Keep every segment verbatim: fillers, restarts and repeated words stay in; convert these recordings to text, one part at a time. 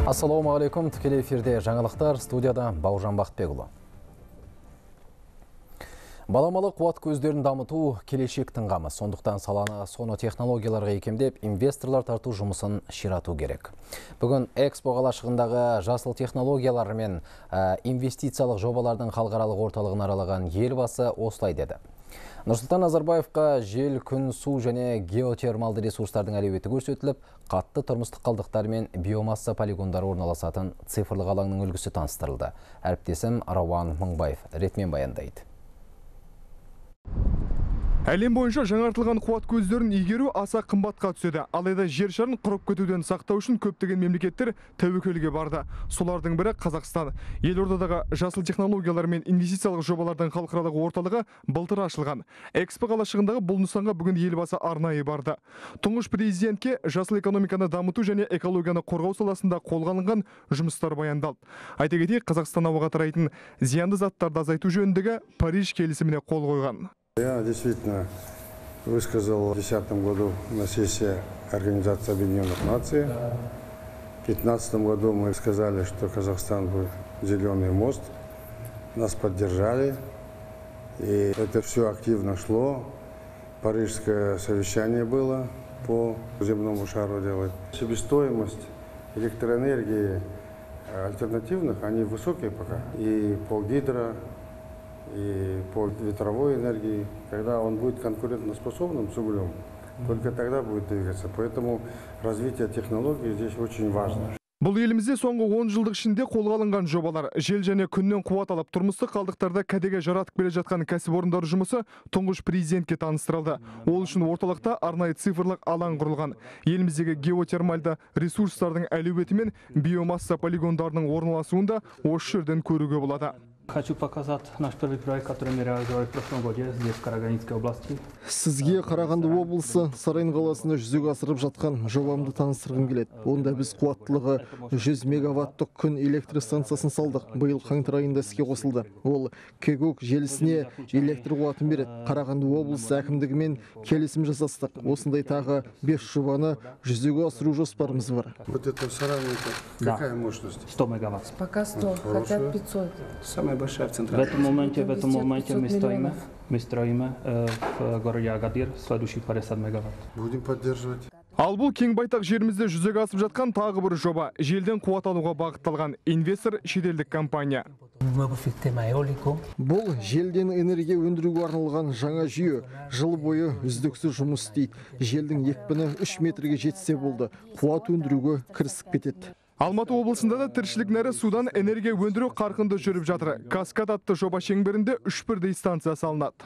Ассалаумағалейкум, тікелей эфирде жаңалықтар, студияда Бауыржан Бақытбекұлы. Баламалы қуат көздерін дамыту келешектің қамы. Сондықтан саланы соны технологияларға икемдеп, инвесторлар тарту жұмысын ширату керек. Бүгін Экспо қалашығындағы жасыл технологиялар мен инвестициялық жобалардың халықаралық орталығын аралаған елбасы осылай деді. Нұрсұлтан Назарбаевқа жел, күн, су және геотермалды ресурстардың әлеуеті көрсетіліп, қатты тұрмыстық қалдықтар мен биомасса полигондары орналасатын цифрлық алаңның үлгісі таныстырылды. Әріптесім Рауан Мыңбаев ретмен баяндайды. Әлем бойынша жаңартылған қуат көздерін игеру аса қымбатқа түседі. Алайда жер шарын құрып кетуден сақтау үшін көптеген мемлекеттер тәуекелге барды. Солардың бірі Қазақстан. Елордадағы жасыл технологиялар мен инвестициялық жобалардың халықаралық орталығы былтыр ашылған. Экспо қалашығындағы бұл нысанға бүгін елбасы арнайы барды. Тұңғыш президентке жасыл экономиканы дамыту және экологияны қорғау саласында қолға алынған жұмыстар баяндалды. Айта кетейік, Қазақстан ауаға тарайтын зиянды заттарды азайту жөніндегі Париж келісіміне қол қойған. Я действительно высказал в две тысячи десятом году на сессии Организации Объединенных Наций. В две тысячи пятнадцатом году мы сказали, что Казахстан будет зеленый мост. Нас поддержали. И это все активно шло. Парижское совещание было по земному шару делать. Себестоимость электроэнергии альтернативных, они высокие пока. И по гидро, и по ветровой энергии, когда он будет конкурентоспособным с углем, только тогда будет двигаться. Поэтому развитие технологий здесь очень важно. Бұл елімізде соңғы он жылдық ішінде қолға алынған жобалар. Жел және күннен қуат алып, тұрмыстық қалдықтарды кәдеге жаратып келе жатқан кәсіпорындар жұмысы тұңғыш президентке таныстырылды. Ол үшін орталықта арнайы цифрлық алаң құрылған. Еліміздегі геотермальды ресурстардың әлеуеті мен биомасса полигондарының орналасуында осы жерден көруге болады. Хочу показать наш первый проект, который мы реализовали в прошлом году здесь, в Караганинской области. Сізге Қарағанды облысы Сарайын қаласында жүзеге асырып жатқан жобамды таныстырғым келеді. Онда біз қуаттылығы жүз мегаваттық күн электр станциясын салдық. Биыл қаңтар айында іске қосылды. Ол Кегок желісіне электр қуатын береді. Қарағанды облысы әкімдігімен келісім жасастық. Осындай тағы бес жобаны жүзеге асыру жоспарымыз бар. Вот это в Сарайе какая мощность? сто мегаватт. Пока сто, хотят пятьсот. В этом моменте, в этом моменте мы стоим, мы строим э, в городе Агадир следующих пятьдесят мегаватт. Будем поддерживать. Ал бұл кең байтақ жерімізде жүзеге асып жатқан тағы бір жоба. Желден қуат алуға бағытталған инвестор шетелдік компания. Бұл желден энергия өндіруге арналған жаңа жүйе. Жыл бойы үздіксіз жұмыс істейді. Желдің екпіні үш метрге жетсе болды. Қуат өндіруге кірісіп кетеді. Алматы облысында да тіршілік нәрі судан энергия өндіру қарқынды жүріп жатыр. Каскад атты жоба шеңберінде үш бірдей станция салынады.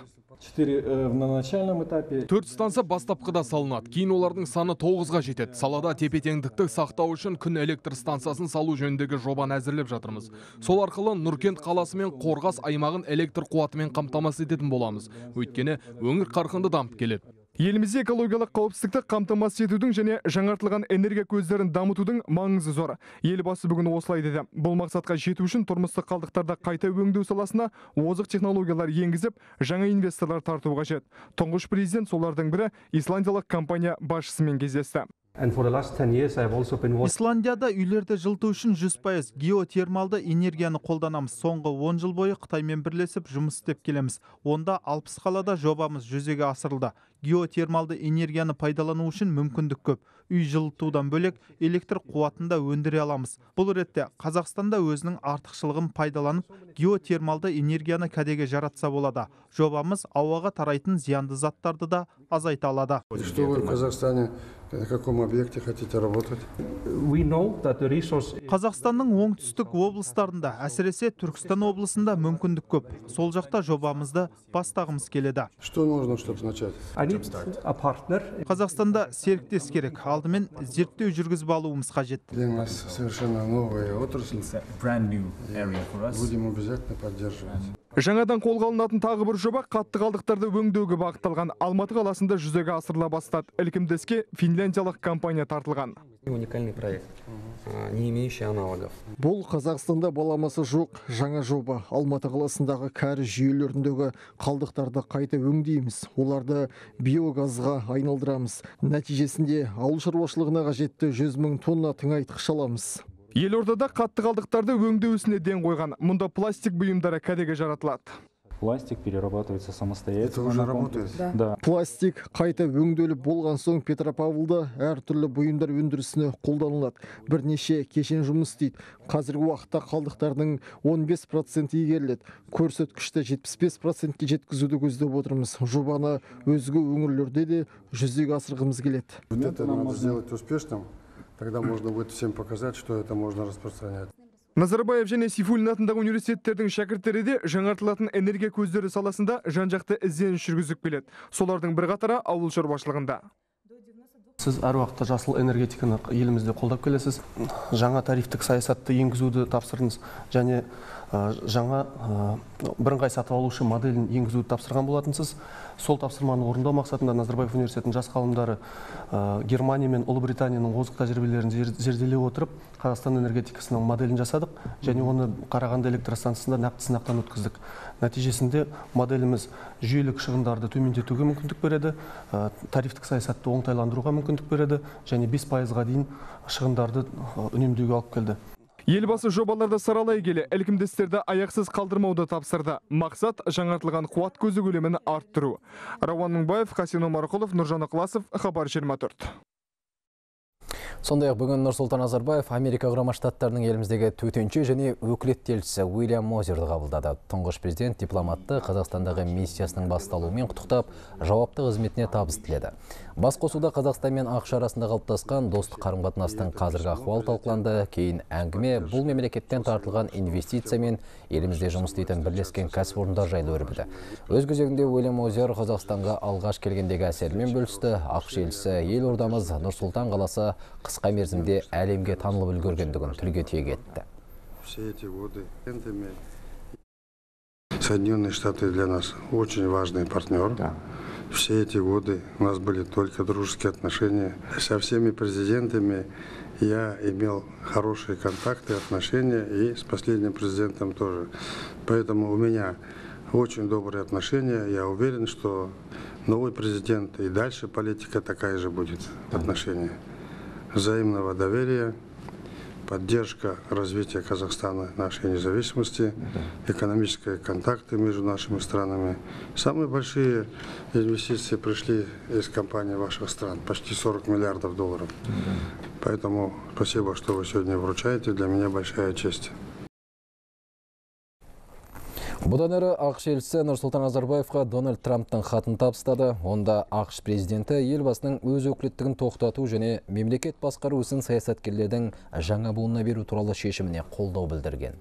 Төрт станция бастапқыда салынады. Кейін олардың саны тоғызға жетеді. Салада тепе-теңдікті сақтау үшін күн электр станциясын салу жөніндегі жобаны әзірлеп жатырмыз. Сол арқылы Нұркент қаласы мен Қорғас аймағын электр қуатымен қамтамасыз ететін боламыз. Өйткені өңір қарқынды дамып келеді. Елімізде экологиялық қауіпсіздікті қамтамасыз етудің және жаңартылған энергия көздерін дамытудың маңызы зор. Елбасы бүгін осылай деді. Бұл мақсатқа жету үшін тұрмыстық қалдықтарды қайта өңдеу саласына озық технологиялар енгізіп, жаңа инвесторлар тарту қажет. Тұңғыш президент солардың бірі исландиялық компания басшысымен кездесті. Исландияда үйлерді жылыту үшін жүз пайыз геотермалды энергияны қолданамыз. Соңғы он жыл бойы Қытаймен бірлесіп жұмыс істеп келеміз. Онда алпыс қалада жобамыз жүзеге асырылды. Геотермалды энергияны пайдалану үшін мүмкіндік көп. Үй жылытудан бөлек электр қуатында өндіре аламыз. Бұл ретте Қазақстанда өзінің артықшылығын пайдаланып, геотермалды энергияны кәдеге жаратса болады. Жобамыз ауаға тарайтын зиянды заттарды да азайта алады. Что вы в Казахстане, на каком объекте хотите работать? Қазақстанның оңтүстік облыстарында, әсіресе Түркістан облысында мүмкіндік көп. Сол жақта жобамызды бастағымыз келеді. Что нужно, чтобы начать? Қазақстанда серіктес керек. Алдымен зерттеу жүргізіп алуымыз қажет. Для нас совершенно новая отрасль. Будем обязательно поддерживать. Жаңадан қолға алынатын тағы бір жоба қатты қалдықтарды өңдеуге бағытталған. Алматы қаласында жүзеге асырыла бастады. Ілкімді іске финляндиялық компания тартылған. Уникальный проект, не имеющий аналогов. Бұл Қазақстанда баламасы жоқ жаңа жоба. Алматы қаласындағы кәріз жүйелеріндегі қалдықтарды қайта өңдейміз. Оларды биогазға айналдырамыз. Нәтижесінде ауыл шаруашылығына қажетті жүз мың тонна тыңайтқыш аламыз. Елордада қатты қалдықтарды өңдеу ісіне ден қойған. Мұнда пластик бұйымдары кәдеге жаратылады. Пластик перерабатывается самостоятельно. Это уже работает? Да. Пластик қайта өңделіп болған соң Петропавлда әртүрлі бұйымдар өндірісіне қолданылады. Бірнеше кешен жұмыс істейді. Қазіргі уақытта қалдықтардың он бес проценті игеріледі. Көрсеткішті жетпіс бес процентке жеткізуді көздеп отырмыз. Жобаны өзге өңірлерде де жүзеге асырғымыз келеді. Это надо сделать успешным, тогда можно будет всем показать, что это можно распространять. Назарбаев және Сейфуллин атындағы университеттердің шәкірттері де жаңартылатын энергия көздері саласында жан-жақты ізденіс жүргізіп келеді. Солардың бір қатары ауыл шаруашылығында. Сіз әр уақытта жасыл энергетиканы елімізде қолдап келесіз. Жаңа тарифтік саясатты енгізуді тапсырдыңыз және жаңа бірыңғай сатып алушы моделін енгізуді тапсырған болатынсыз. Сол тапсырманы орындау мақсатында Назарбаев университетінің жас ғалымдары Германия мен Ұлыбританияның озық тәжірибелерін зерделей отырып, Қазақстан энергетикасының моделін жасадық және оны Қарағанды электростанциясында нақты сынақтан өткіздік. Нәтижесінде моделіміз жүйелік шығындарды төмендетуге мүмкіндік береді, тарифтік саясатты оңтайландыруға мүмкіндік береді және бес пайызға дейін шығындарды үнемдеуге алып келді. Елбасы жобаларды саралай келе, ілкімдестерді аяқсыз қалдырмауды тапсырды. Мақсат жаңартылған қуат көзі көлемін арттыру. Рауан Мыңбаев, Хасен Омарқұлов, Нұржан Ықыласов, Хабар жиырма төрт. Сондай-ақ бүгін Нұрсұлтан Назарбаев Америка Құрама Штаттарының еліміздегі төтенше және өкілетті елшісі Уильям Мозерді қабылдады. Тұңғыш президент дипломатты Қазақстандағы миссиясының басталуымен құттықтап, жауапты қызметіне табыс тіледі. Басқосуда Қазақстан мен ақш арасында қалыптасқан достық қарым-қатынастың қазіргі ахуалы талқыланды. Кейін әңгіме бұл мемлекеттен тартылған инвестиция мен елімізде жұмыс істейтін бірлескен кәсіпорындар жайлы өрбіді. Өз кезегінде Уильям Мозер Қазақстанға алғаш келгендегі әсерімен бөлісті. ақш елшісі елордамыз Нұр-Сұлтан қаласы қысқа мерзімде әлемге танылып үлгергендігін тілге тиек етті. Все эти годы Соединенные Штаты для нас очень важный партнер. Да. Все эти годы у нас были только дружеские отношения. Со всеми президентами я имел хорошие контакты, отношения, и с последним президентом тоже. Поэтому у меня очень добрые отношения. Я уверен, что новый президент и дальше политика такая же будет отношения. Взаимного доверия, поддержка развития Казахстана, нашей независимости, экономические контакты между нашими странами. Самые большие инвестиции пришли из компаний ваших стран, почти сорок миллиардов долларов. Поэтому спасибо, что вы сегодня вручаете, для меня большая честь. Бұдан әрі ақш елшісі Нұрсұлтан Назарбаевқа Дональд Трамптың хатын табыстады. Онда ақш президенті елбасының өз өкілеттігін тоқтату және мемлекет басқару ісін саясаткерлердің жаңа буынына беру туралы шешіміне қолдау білдірген.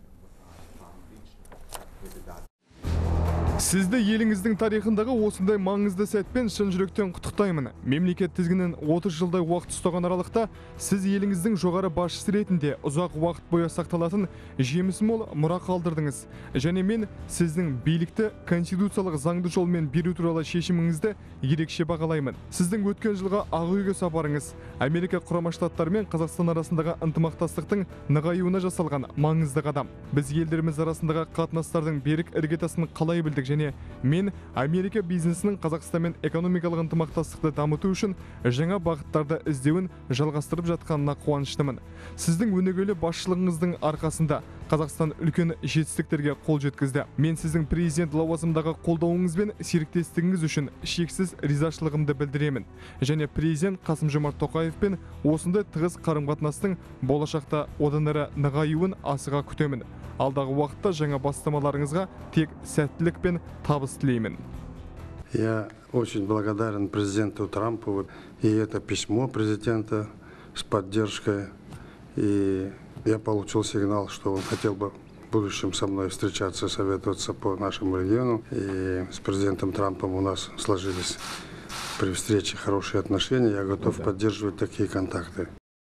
Сізді еліңіздің тарихындағы осындай маңызды сәтпен шын жүректен құттықтаймын. Мемлекет тізгінін отыз жылдай уақыт ұстаған аралықта сіз еліңіздің жоғары басшысы ретінде ұзақ уақыт бойы сақталатын жемісі мол мұра қалдырдыңыз. Және мен сіздің билікті конституциялық заңды жолмен беру туралы шешіміңізді ерекше бағалаймын. Сіздің өткен жылға Ақ үйге сапарыңыз Америка Құрама Штаттары мен Қазақстан арасындағы ынтымақтастықтың нығаюына жасалған маңызды қадам. Біз елдеріміз арасындағы қатынастардың берік іргетасын қалай білдік және мен Америка бизнесінің Қазақстанмен экономикалық ынтымақтастықты дамыту үшін жаңа бағыттарды іздеуін жалғастырып жатқанына қуаныштымын. Сіздің өнегелі басшылығыңыздың арқасында Қазақстан үлкен жетістіктерге қол жеткізді. Мен сіздің президент лауазымдағы қолдауыңыз бен серіктестігіңіз үшін шексіз ризашылығымды білдіремін. Және президент Қасым-Жомарт Тоқаев пен осындай тығыз қарым-қатынастың болашақта одан әрі нығаюын асыға күтемін. Алдағы уақытта жаңа бастамаларыңызға тек сәттілік пен табыс тілеймін. Я очень благодарен президенту Трампу, и это письмо президента с поддержкой. И я получил сигнал, что он хотел бы в будущем со мной встречаться, советоваться по нашему региону. И с президентом Трампом у нас сложились при встрече хорошие отношения. Я готов поддерживать такие контакты.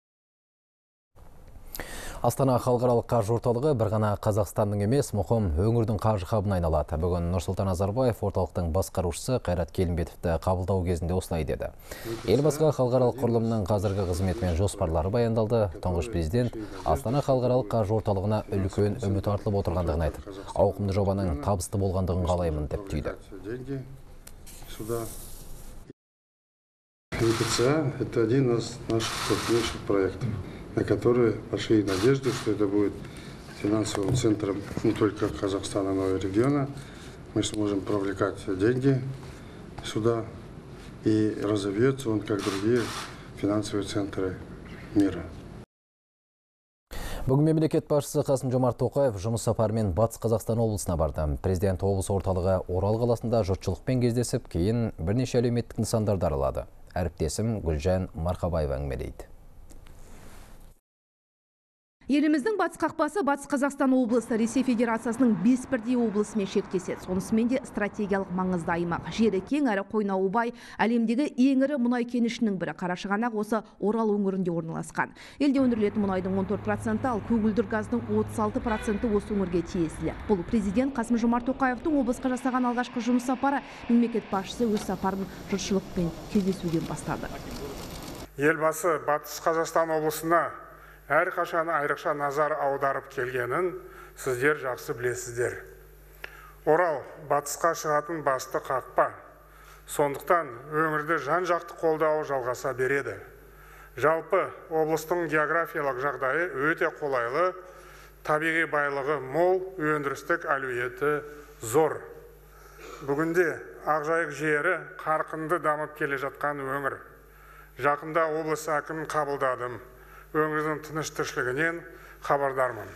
Астана халықаралық қаржы орталығы бір ғана Қазақстанның емес, мұқым өңірдің қаржы хабына айналады. Бүгін Нұрсұлтан Назарбаев орталықтың басқарушысы Қайрат Келімбетовті қабылдау кезінде осылай деді. Елбасыға халықаралық құрылымның қазіргі қызметі мен жоспарлары баяндалды. Тұңғыш президент Астана халықаралық қаржы орталығына үлкен үміт артылып отырғандығын айтып, ауқымды жобаның табысты болғандығын қалаймын деп түйді. ВТЦА – это один из наших крупнейших проектов. на которые большие надежды, что это будет финансовым центром не только Казахстана, но и региона. Мы сможем привлекать деньги сюда, и разовьется он, как другие финансовые центры мира. Бүгін мемлекет басшысы Қасым-Жомарт Тоқаев жұмыс сапарымен Батыс Қазақстан облысына барды. Президент облыс орталығы Орал қаласында жұртшылықпен кездесіп, кейін бірнеше әлеуметтік нысандарды аралады. Әріптесім Гүлжан Марқабаева әңгімелейді. Еліміздің батыс қақпасы Батыс Қазақстан облысы Ресей Федерациясының бес бірдей облысымен шектеседі. Сонысымен де стратегиялық маңызды аймақ. Жері кең әрі Қойнауы бай, әлемдегі ең ірі мұнай кенішінің бірі. Қарашығанақ осы Орал өңірінде орналасқан. Елде өндірілетін мұнайдың он төрт проценті, ал көгілдір газдың отыз алты проценті осы өңірге тиесілі. Бұл президент Қасым-Жомарт Тоқаевтың облысқа жасаған алғашқы жұмыс сапары. Мемлекет басшысы өз сапарын жұртшылықпен кездесуден бастады. Елбасы Батыс Қазақстан облысына әрқашан айрықша назар аударып келгенін сіздер жақсы білесіздер. Орал батысқа шығатын басты қақпа. Сондықтан өңірді жан-жақты қолдау жалғаса береді. Жалпы облыстың географиялық жағдайы өте қолайлы, табиғи байлығы мол, өндірістік әлеуеті зор. Бүгінде Ақжайық жері қарқынды дамып келе жатқан өңір. Жақында облыс әкімін қабылдадым. Өңірдің тыныш тіршілігінен хабардармын.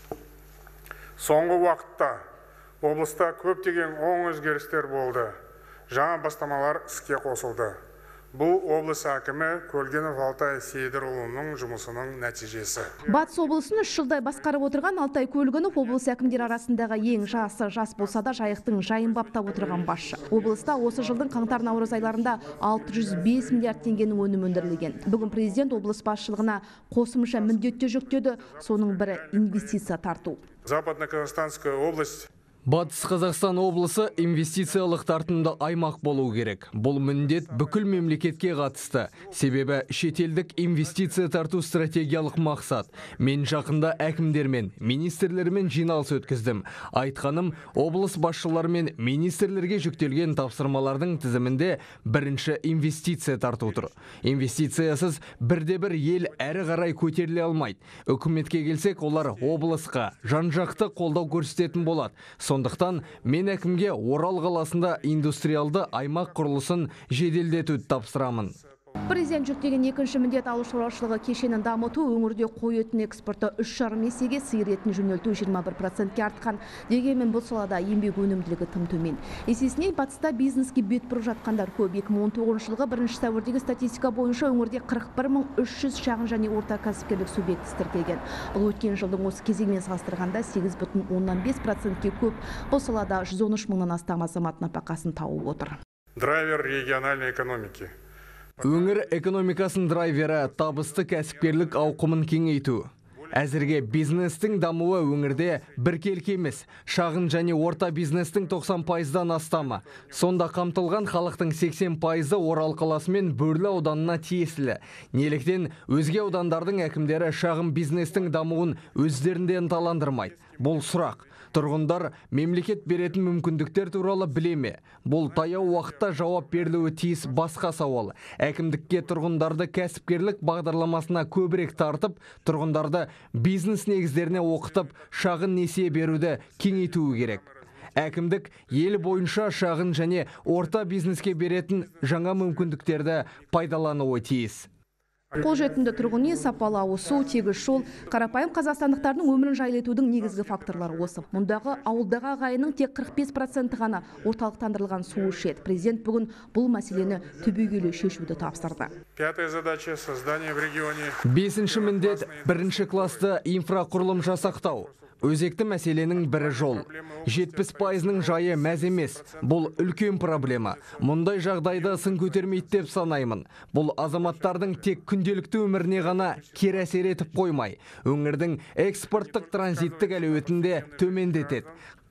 Соңғы уақытта облыста көптеген оң өзгерістер болды. Жаңа бастамалар іске қосылды. Бұл облыс әкімі Көлгенов Алтай Сейдірұлының жұмысының нәтижесі. Батыс облысын үш жылдай басқарып отырған Алтай Көлгенов облыс әкімдер арасындағы ең жасы жас болса да жайықтың жайын баптап отырған басшы. Облыста осы жылдың қаңтар-наурыз айларында алты жүз бес миллиард теңгенің өнім өндірілген. Бүгін президент облыс басшылығына қосымша міндеттер жүктеді, соның бірі инвестиция тарту. Западно-Казахстанская область Батыс Қазақстан облысы инвестициялық тартымды аймақ болу керек. Бұл міндет бүкіл мемлекетке қатысты. Себебі шетелдік инвестиция тарту стратегиялық мақсат. Мен жақында әкімдермен, министрлермен жиналыс өткіздім. Айтқаным, облыс басшылары мен министрлерге жүктелген тапсырмалардың тізімінде бірінші инвестиция тарту тұр. Инвестициясыз бірде-бір ел әрі қарай көтеріле алмайды. Үкіметке келсек, олар облысқа жан-жақты қолдау көрсететін болады. Сондықтан мен әкімге Орал қаласында индустриалды аймақ құрылысын жеделдетуді тапсырамын. Президент жүктеген екінші міндет ауыл шаруашылығы кешенін дамыту, өңірде қой етін экспорты үш жарым есеге, сиыр етін жөнелту жиырма бір процентке артқан. Дегенмен бұл салада еңбек өнімділігі тым төмен. Есесіне батыста бизнеске бет бұрып жатқандар көп. екі мың он тоғызыншы жылғы бірінші сәуірдегі статистика бойынша өңірде қырық бір мың үш жүз шағын және орта кәсіпкерлік субъектісі тіркелген. Бұл өткен жылдың осы кезеңмен салыстырғанда сегіз бүтін оннан бес процентке көп. Бұл салада жүз он үш мыңнан астам азамат нәпақасын тауып отыр. Драйвер региональной экономики. Өңір экономикасын драйвері табысты кәсіпкерлік ауқымын кеңейту. Әзірге бизнестің дамуы өңірде біркелкі емес, шағын және орта бизнестің тоқсан пайыздан астамы. Сонда қамтылған халықтың сексен пайызы Орал қаласы мен Бөрлі ауданына тиесілі. Неліктен өзге аудандардың әкімдері шағын бизнестің дамуын өздерінде ынталандырмайды? Бұл сұрақ. Тұрғындар мемлекет беретін мүмкіндіктер туралы біле ме? Бұл таяу уақытта жауап берілуі тиіс басқа сауал. Әкімдікке тұрғындарды кәсіпкерлік бағдарламасына көбірек тартып, тұрғындарды бизнес негіздеріне оқытып, шағын несие беруді кеңейтуі керек. Әкімдік ел бойынша шағын және орта бизнеске беретін жаңа мүмкіндіктерді пайдалануы тиіс. Қолжетімді тұрғын үй, сапалы ауыз су, тегіс жол, қарапайым қазақстандықтардың өмірін жайлетудің негізгі факторлары осы. Мұндағы ауылдағы ағайынның тек қырық бес проценті ғана орталықтандырылған су ішеді. Президент бүгін бұл мәселені түбегейлі шешуді тапсырды. Пятая задача — создание в регионе. Бесінші міндет бірінші класты инфрақұрылым жасақтау. Өзекті мәселенің бірі жол. жетпіс пайызының жайы мәз емес. Бұл үлкен проблема. Мұндай жағдайда сын көтермейді деп санаймын. Бұл азаматтардың тек күнделікті өміріне ғана кері әсер етіп қоймай, өңірдің экспорттық транзиттік әлеуетін де төмендетеді.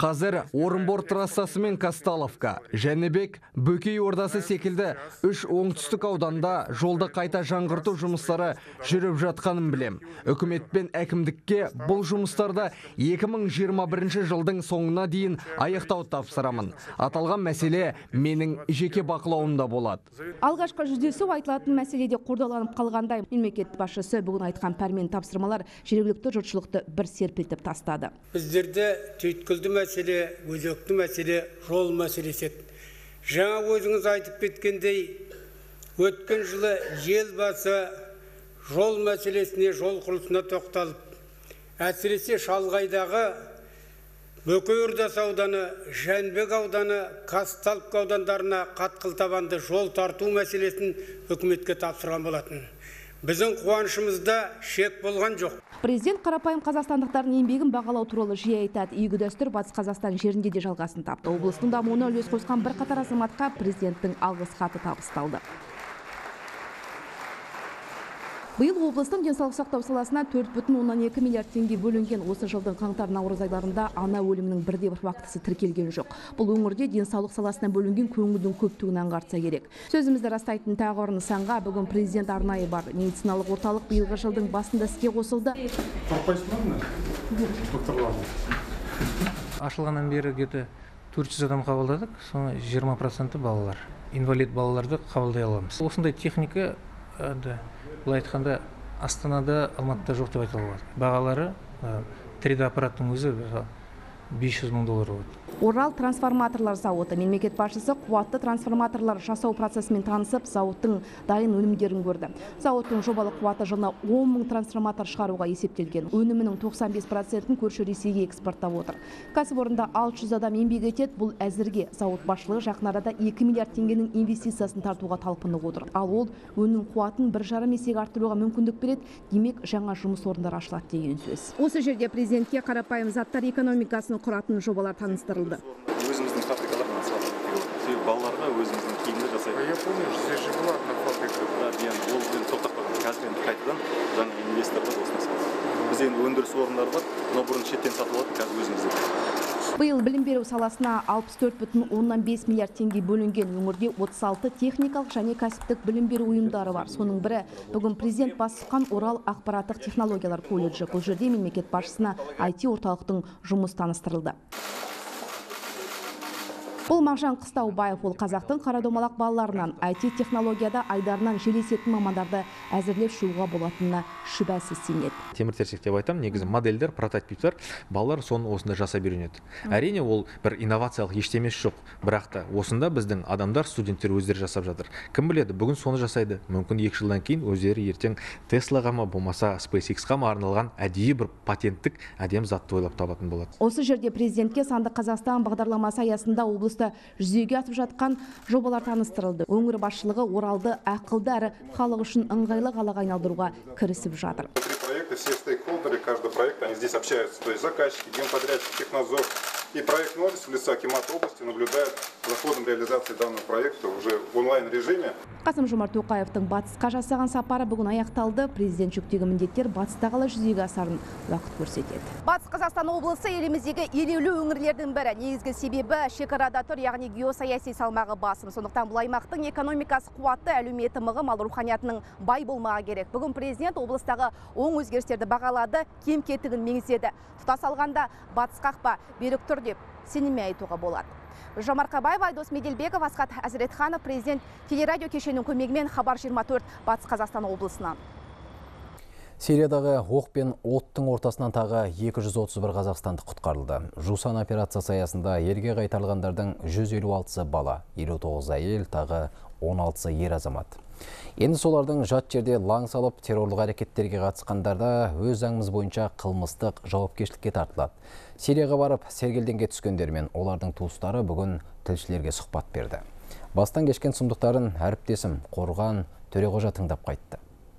Қазір Орынбор трассасы мен Казталовка, Жәнібек, Бөкей ордасы секілді үш оңтүстік ауданда жолды қайта жаңғырту жұмыстары жүріп жатқанын білем. Үкімет пен әкімдікке бұл жұмыстарды екі мың жиырма бірінші жылдың соңына дейін аяқтау тапсырамын. Аталған мәселе менің жеке бақылауымда болады. Алғашқы жүздесу айтылатын мәселеде қордаланып қалғандай, мемлекет басшысы бүгін айтқан пәрмен тапсырмалар жергілікті жұртшылықты бір серпілтіп тастады. Біздерде түйткілді мәселе, өзекті мәселе, жол мәселесі. Жаңа өзіңіз айтып кеткендей, өткен жылы елбасы жол мәселесіне, жол құрылысына тоқталып, әсіресе шалғайдағы Бөкей ордасы ауданы, Жәнібек ауданы, Казталовка аудандарына қатқыл табанды жол тарту мәселесін үкіметке тапсырған болатын. Біздің қуанышымызда шек болған жоқ. Президент қарапайым қазақстандықтардың еңбегін бағалау туралы жиі айтады. Игі дәстүр Батыс Қазақстан жерінде де жалғасын тапты. Облыстың дамуына үлес қосқан бірқатар азаматқа президенттің алғыс хаты табысталды. Биыл облыстың денсаулық сақтау саласына төрт бүтін оннан екі миллиард теңге бөлінген. Осы жылдың қаңтар-наурыз айларында ана өлімінің бірде бір фактісі тіркелген жоқ. Бұл өңірде денсаулық саласына бөлінген көңілдің көптігін аңғартса керек. Сөзімізді растайтын тағы бір нысанға бүгін президент арнайы бар. Медициналық орталық биылғы жылдың басында іске қосылды. Ашылғаннан бері где-то төрт жүз адам қабылдадық, соның жиырма проценті балалар. Инвалид балаларды қабылдай аламыз. Осындай техника бұл айтқанда Астанада, Алматыда жоқ деп айтуға болады. Бағалары три дэ аппараттың өзі бес жүз мың доллар болады. Орал трансформаторлар зауыты. Мемлекет басшысы қуатты трансформаторлар жасау процесімен танысып, зауыттың дайын өнімдерін көрді. Зауыттың жобалық қуаты жылына он мың трансформатор шығаруға есептелген. Өнімінің тоқсан бес процентін көрші Ресейге экспорттап отыр. Кәсіпорында алты жүз адам еңбек етеді. Бұл әзірге зауыт басшылығы жақын арада екі миллиард теңгенің инвестициясын тартуға талпынып отыр. Ал ол өнім қуатын бір жарым есеге арттыруға мүмкіндік береді. Демек, жаңа жұмыс орындары ашылады деген сөз. Осы жерде президентке қарапайым заттар экономикасын құратын жобалар таныстырылды. Өзіміздің фабрикалардан салып, себебі балаларға өзіміздің киімді жасайды. Я помню, здесь же была одна фабрика. Да, ол енді тоқтап қалған. Қазір енді қайтадан жаңа инвесторлар осыны салады. Біз енді өндіріс орындары бар, но бұрын шеттен сатып алатын, қазір өзімізде. Биыл білім беру саласына алпыс төрт бүтін оннан бес миллиард теңге бөлінген. Өңірде отыз алты техникалық және кәсіптік білім беру ұйымдары бар. Соның бірі бүгін президент басқан Орал ақпараттық технологиялар колледжі. Бұл жерде мемлекет басшысына ай ти орталықтың жұмыс таныстырылды. Бұл Мағжан Қыстаубаев, ол қазақтың қарадомалақ балаларынан ай ти технологияда айдарынан желесетін мамандарды әзірлеп шығуға болатынына шүбәсіз сенеді. Темір-терсек деп айтам, негізі модельдер, прототиптер, балалар соны осында жасап үйренеді. Әрине ол бір инновациялық ештемесі жоқ, бірақ та осында біздің адамдар, студенттер өздері жасап жатыр. Кім біледі, бүгін соны жасайды. Мүмкін екі жылдан кейін өздері ертең Теслаға ма, болмаса SpaceX-қа ма арналған әдейі бір патенттік әдем затты ойлап табатын болады. Осы жерде президентке Сандық Қазақстан бағдарламасы аясында облыс жүзеге асып жатқан жобалар таныстырылды. Өңір басшылығы Оралды ақылды әрі халық үшін ыңғайлы қалаға айналдыруға кірісіп жатыр. Проекты, все стейкхолдеры, каждый проект, они здесь общаются, то есть заказчики, генподрядчик, технадзор. И проект ноль с лица Акимата области наблюдает за ходом реализации данного проекта уже в онлайн-режиме. Қасым-Жомарт Тоқаевтың батысқа жасаған сапары бүгін аяқталды. Президент жүктеген міндеттер батыста қалай жүзеге асарын уақыт көрсетеді. Батыс Қазақстан облысы еліміздегі елеулі өңірлердің бірі. Негізгі себебі шекарада тұр, яғни геосаяси салмағы басым. Сондықтан бұл аймақтың экономикасы қуатты, әлеуметі мығым, ал руханиятының бай болмағы керек. Бүгін президент облыстағы оң өзгерістерді бағалады, кем-кетігін меңзеді. Тұтас алғанда батыс қақпа берік тұр деп сеніммен айтуға болады. Жамарқабаев, Айдос Меделбеков, Асхат Әзіретханов, президент телерадио кешенінің көмегімен Хабар жиырма төрт Батыс Қазақстан облысынан. Сириядағы оқ пен оттың ортасынан тағы екі жүз отыз бір қазақстандық құтқарылды. Жусан операциясы аясында елге қайтарылғандардың жүз елу алтысы бала, елу тоғыз әйел, тағы он алтысы ер азамат. Енді солардың жат жерде лаң салып террорлық әрекеттерге қатысқандарда өз заңымыз бойынша қылмыстық жауапкершілікке тартылады. Сирияға барып сергелденге түскендер мен олардың туыстары бүгін тілшілерге сұхбат берді. Бастан кешкен сұмдықтарын әріптесім Қорған Төреғожа тыңдап қайтты.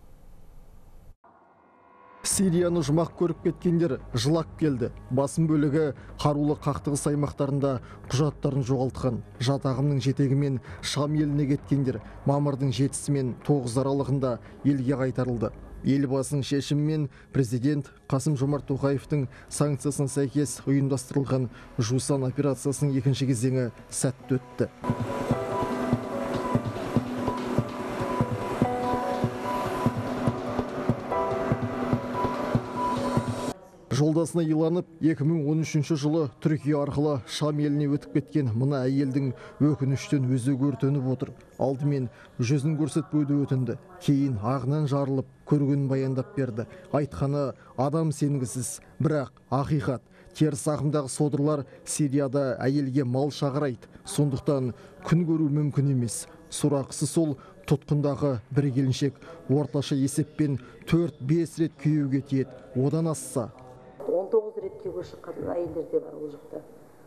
Сирияны жұмақ көріп кеткендер жылап келді. Басым бөлігі қарулы қақтығыс аймақтарында құжаттарын жоғалтқан. Жат ағымның жетегімен Шам еліне кеткендер мамырдың жетісі мен тоғыз аралығында елге қайтарылды. Елбасының шешімімен президент Қасым Жомарт Тоқаевтың санкциясына сәйкес ұйымдастырылған Жусан операциясының екінші кезеңі сәтті өтті. Жолдасына иланып, екі мың он үшінші жылы Түркия арқылы Шам еліне өтіп кеткен мына әйелдің өкініштен өзі өртеніп отыр. Алдымен жүзін көрсетпеуді өтінді, кейін ағынан жарылып, көргенін баяндап берді. Айтқаны адам сенгісіз, бірақ ақиқат. Теріс ағымдағы содырлар Сирияда әйелге мал шағырайды. Сондықтан күн көру мүмкін емес. Сұрақысы сол, тұтқындағы бір келіншек орташа есеппен төрт-бес рет күйеуге тиеді. Одан асса он тоғыз рет күйеуге шыққан әйелдер де бар ол жақта.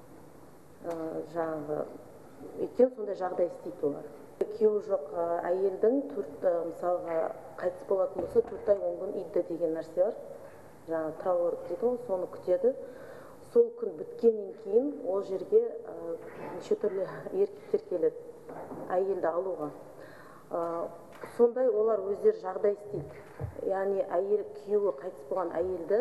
Жаңағы екен сондай жағдай істейді олар. Күйеуі жоқ әйелдің төрт мысалға қайтыс болатын болса төрт ай он күн идда деген нәрсе бар. Жаңағы траур дейді ғой, соны күтеді. Сол күн біткеннен кейін ол жерге неше түрлі еркектер келеді әйелді алуға. Сондай олар өздері жағдай істейді. Яғни әйел күйеуі қайтыс болған әйелді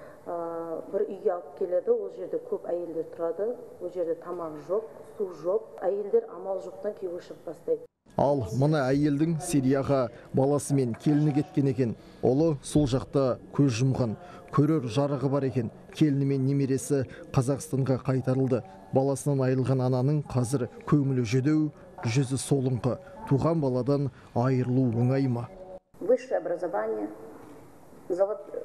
бір үйге алып келеді, ол жерде көп әйелдер тұрады, ол жерде тамақ жоқ, су жоқ, әйелдер амал жоқтан күйеуге шығып бастайды. Ал мына әйелдің Сирияға баласымен келіні кеткен екен. Олы сол жақта көз жұмған, көрер жарығы бар екен. Келіні мен немересі Қазақстанға қайтарылды. Баласынан айырылған ананың қазір көңілі жүдеу, жүзі солыңқы. Туған баладан айырылу оңай ма? Высшее образование, золотой.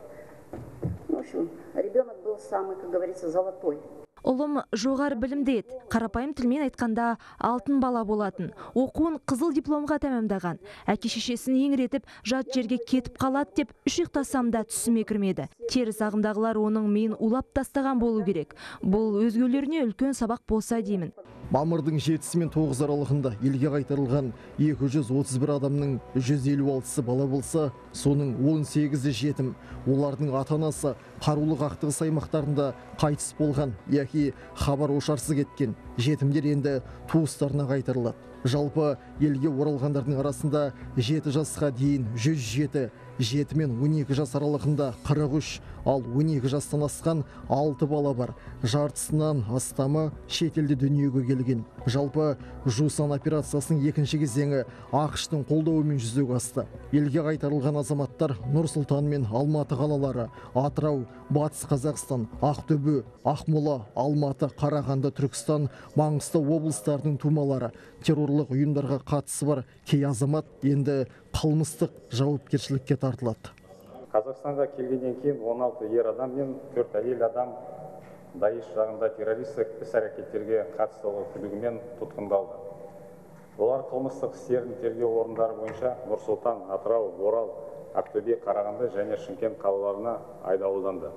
В общем, ребенок был самый, как говорится, золотой. Ұлым жоғары білімді еді. Қарапайым тілмен айтқанда алтын бала болатын. Оқуын қызыл дипломға тәмамдаған. Әке шешесін еңіретіп, жат жерге кетіп қалады деп үшіктасам да түсіме кірмеді. Теріс ағымдағылар оның мен улап тастаған болу керек. Бұл өзгелеріне үлкен сабақ болса деймін. Мамырдың жетісі мен тоғыз аралығында елге қайтарылған екі жүз отыз бір адамның жүз елу алтысы бала болса, соның он сегізі жетім. Олардың ата-анасы қарулы қақтығыс аймақтарында қайтыс болған, яки хабар ошарсыз кеткен. Жетімдер енді туыстарына қайтарылады. Жалпы елге оралғандардың арасында жеті жасқа дейін жүз жеті, жеті мен он екі жас аралығында қырық үш, ал он екі жастан асқан алты бала бар. Жартысынан астамы шетелде дүниеге келген. Жалпы Жусан операциясының екінші кезеңі ақш-тың қолдауымен жүзеге асты. Елге қайтарылған азаматтар Нұр-Сұлтан мен Алматы қалалары, Атырау, Батыс Қазақстан, Ақтөбе, Ақмола, Алматы, Қарағанды, Түркістан, Маңғыстау облыстарының тумалары. Террорлық ұйымдарға қатысы бар кей азамат енді қылмыстық жауапкершілікке тартылады. Қазақстанға келгеннен кейін он алты ер адам мен төрт әйел адам Даиш жағында террористік іс-әрекеттерге қатысуға күдігімен тұтқындалды. Олар қылмыстық істердің тергеу орындары бойынша Нұр-Сұлтан, Атырау, Орал, Ақтөбе, Қарағанды және Шымкент қалаларына айдалынды.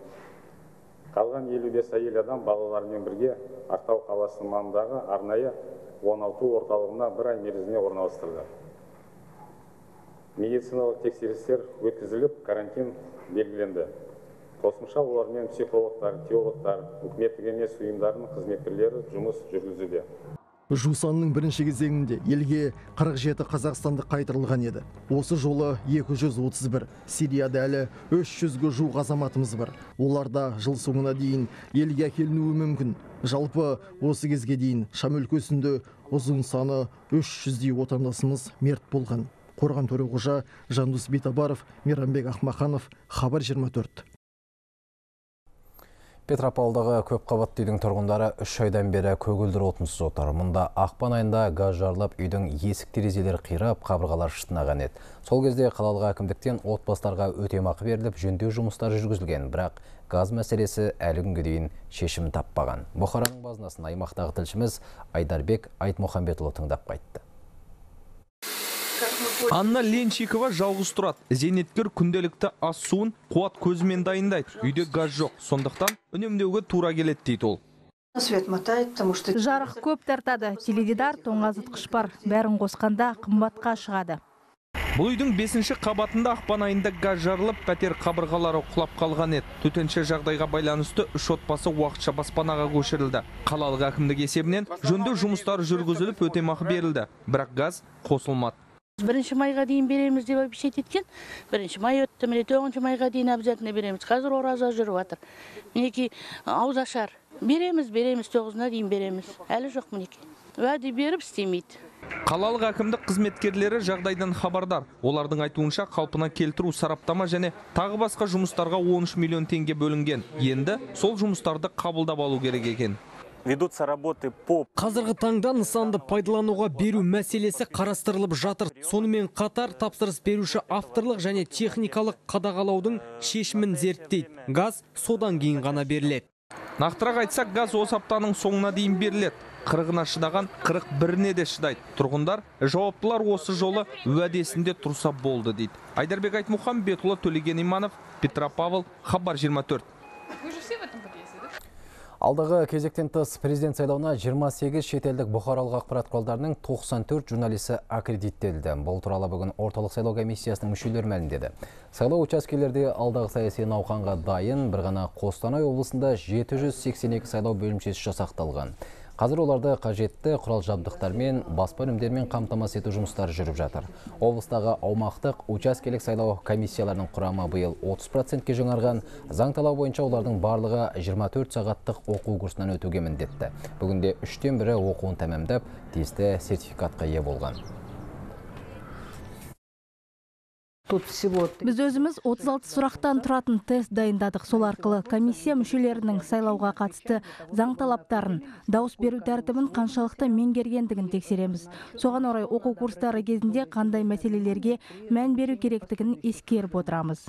Қалған елу бес әйел адам балаларымен бірге Ақтау қаласының маңындағы арнайы он алты орталығына бір ай мерзіміне орналастырды. Медициналық тексерістер өткізіліп, карантин белгіленді. Қосымша олармен психологтар, теологтар, үкіметтік емес ұйымдарының қызметкерлері жұмыс жүргізуде. Жусанның бірінші кезеңінде елге қырық жеті қазақстандық қайтарылған еді. Осы жолы екі жүз отыз бір. Сирияда әлі үш жүзге жуық азаматымыз бар. Оларда жыл соңына дейін елге әкелінуі мүмкін. Жалпы осы кезге дейін Шам өлкесінде ұзын саны үш жүздей отандасымыз мерт болған. Қорған Төреқожа, Жандос Битабаров, Мейрамбек Ахмаханов, Хабар жиырма төрт. Петропавлдағы көп қабатты үйдің тұрғындары үш айдан бері көгілдір отынсыз отыр. Мұнда ақпан айында газ жарылып, үйдің есік терезелері қирап, қабырғалар шытынаған еді. Сол кезде қалалық әкімдіктен отбасыларға өтемақы беріліп, жөндеу жұмыстары жүргізілген, бірақ газ мәселесі әлі күнге дейін шешім таппаған. Бұхараның базынасын аймақтағы тілшіміз Айдарбек Айтмұхамбетұлы тыңдап қайтты. Анна Ленчикова жалғыз тұрады. Зейнеткер күнделікті ас суын қуат көзімен дайындайды. Үйде газ жоқ, сондықтан үнемдеуге тура келеді дейді ол. Жарық көп тартады, теледидар, тоңазытқыш бар. Бәрін қосқанда қымбатқа шығады. Бұл үйдің бесінші қабатында ақпан айында газ жарылып, пәтер қабырғалары құлап қалған еді. Төтенше жағдайға байланысты үш отбасы уақытша баспанаға көшірілді. Қалалық әкімдік есебінен жөндеу жұмыстары жүргізіліп, өтемақы берілді. Бірақ газ қосылмады. Бірінші майға дейін береміз деп обещать еткен. Бірінші май өтті, міне тоғызыншы майға дейін обязательно береміз. Қазір ораза жүріп жатыр. Мінекей ауызашар. Береміз, береміз, тоғызына дейін береміз. Әлі жоқ мінекей. Уәде беріп істемейді. Қалалық әкімдік қызметкерлері жағдайдан хабардар. Олардың айтуынша қалпына келтіру, сараптама және тағы басқа жұмыстарға он үш миллион теңге бөлінген. Енді сол жұмыстарды қабылдап алу керек екен. Ведутся работы по... Қазіргі таңда нысанды пайдалануға беру мәселесі қарастырылып жатыр. Сонымен қатар тапсырыс беруші авторлық және техникалық қадағалаудың шешімін зерттейді. Газ содан кейін ғана беріледі. Нақтырақ айтсақ, газ осы аптаның соңына дейін беріледі. Қырығына шыдаған қырық біріне де шыдайды. Тұрғындар, жауаптылар осы жолы уәдесінде тұрса болды дейді. Айдарбек Айтмұхамбетұлы, Төлеген Иманов, Петропавл, Хабар жиырма төрт. Алдағы кезектен тыс президент сайлауына жиырма сегіз шетелдік бұқаралық ақпарат құралдарының тоқсан төрт журналисі аккредиттелді. Бұл туралы бүгін орталық сайлау комиссиясының мүшелері мәлімдеді. Сайлау учаскелерде алдағы саяси науқанға дайын, бір ғана Қостанай облысында жеті жүз сексен екі сайлау бөлімшесі жасақталған. Қазір оларды қажетті құрал жабдықтармен, баспа өнімдермен қамтамасыз ету жұмыстары жүріп жатыр. Облыстағы аумақтық учаскелік сайлау комиссияларының құрамы биыл отыз процентке жаңарған. Заң талабы бойынша олардың барлығы жиырма төрт сағаттық оқу курсынан өтуге міндетті. Бүгінде үштен бірі оқуын тәмамдап, тиісті сертификатқа ие болған. Біз өзіміз отыз алты сұрақтан тұратын тест дайындадық. Сол арқылы комиссия мүшелерінің сайлауға қатысты заң талаптарын, дауыс беру тәртібін қаншалықты меңгергендігін тексереміз. Соған орай оқу курстары кезінде қандай мәселелерге мән беру керектігін ескеріп отырамыз.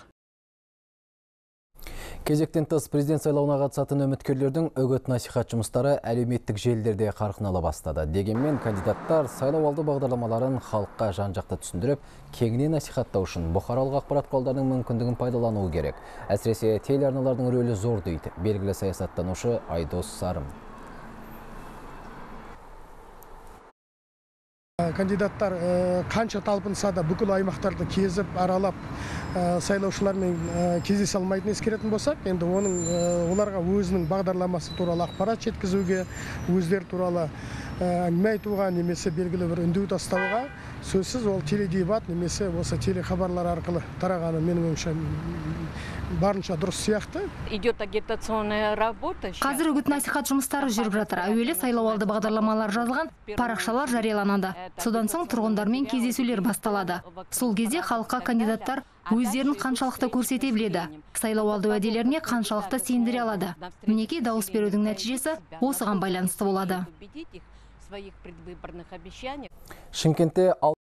Кезектен тыс президент сайлауына қатысатын үміткерлердің үгіт насихат жұмыстары әлеуметтік желілерде қарқын ала бастады. Дегенмен кандидаттар сайлау алды бағдарламаларын халыққа жан-жақты түсіндіріп, кеңінен насихаттау үшін бұқаралық ақпарат құралдарының мүмкіндігін пайдалануы керек. Әсіресе телеарналардың рөлі зор дейді белгілі саясаттанушы Айдос Сарым. Кандидаттар қанша талпынса да бүкіл аймақтарды кезіп, аралап, сайлаушылармен кездесе алмайтынын ескеретін болсақ, енді оның оларға өзінің бағдарламасы туралы ақпарат жеткізуге, өздері туралы әңгіме айтуға, немесе белгілі бір үндеу тастауға, сөзсіз ол теледебат немесе осы телехабарлар арқылы тарағаны менің ойымша барынша дұрыс сияқты. Идет агитационная работа. Қазір үгіт насихат жұмыстары жүріп жатыр. Әуелі сайлауалды бағдарламалар жазылған, парақшалар жарияланады. Содан соң тұрғындармен кездесулер басталады. Сол кезде халыққа кандидаттар өздерін қаншалықты көрсете біледі, сайлауалды уәделеріне қаншалықты сендіре алады. Мінекей дауыс берудің нәтижесі осыған байланысты болады. Шымкентте